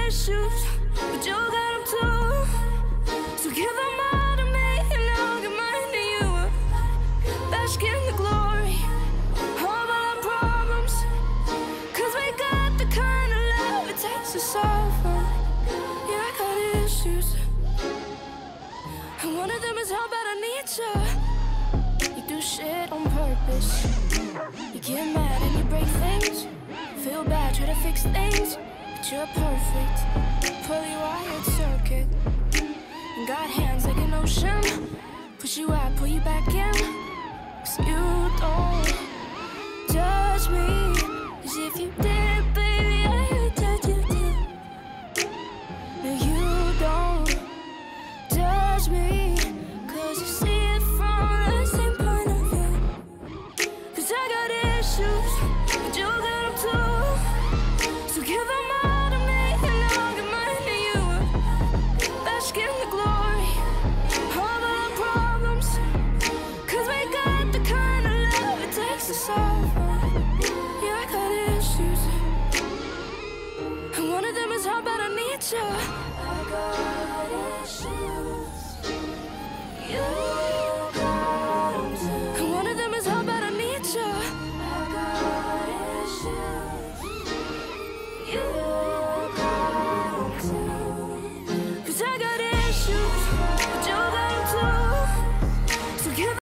issues, but you got them too. So give them all to me, and I'll give mine to you. Bask in the glory of all our problems, 'cause we got the kind of love it takes to solve them. Yeah, I got issues, and one of them is how bad I need you. You do shit on purpose. You get mad and you break things. Feel bad, try to fix things, but you're perfect. Fully wired circuit. And got hands like an ocean. Push you out, pull you back in. 'Cause you don't judge me. 'Cause if you did, baby, I would judge you too. No, you don't judge me, 'cause you see it from the same point of view. 'Cause I got issues, but you got them too. So give them all to me, and I'll give mine to you. Bask in the glory of all our problems, 'cause we got the kind of love it takes to solve them. Yeah, I got issues, and one of them is how bad I need you.